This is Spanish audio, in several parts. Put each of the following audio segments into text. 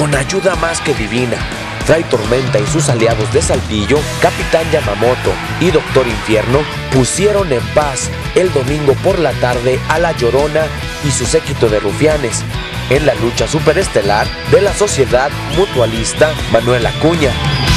con ayuda más que divina, Fray Tormenta y sus aliados de Saltillo, Capitán Yamamoto y Doctor Infierno, pusieron en paz el domingo por la tarde a La Llorona y su séquito de rufianes en la lucha superestelar de la Sociedad Mutualista Manuel Acuña.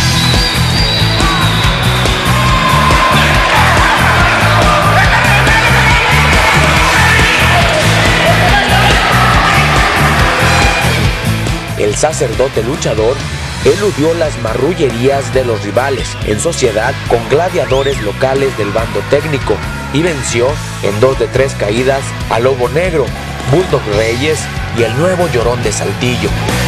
El sacerdote luchador eludió las marrullerías de los rivales en sociedad con gladiadores locales del bando técnico y venció en 2 de 3 caídas a Lobo Negro, Bulldog Reyes y el nuevo Llorón de Saltillo.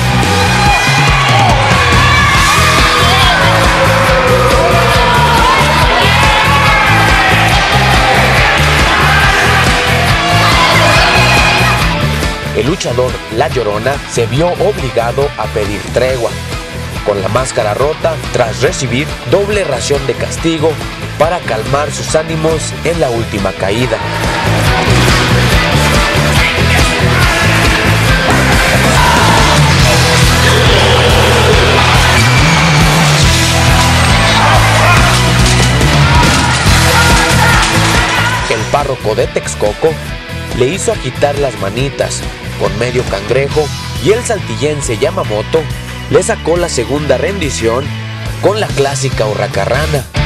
El luchador La Llorona se vio obligado a pedir tregua, con la máscara rota tras recibir doble ración de castigo para calmar sus ánimos en la última caída. El párroco de Texcoco le hizo agitar las manitas con medio cangrejo y el saltillense Yamamoto le sacó la segunda rendición con la clásica hurracarrana.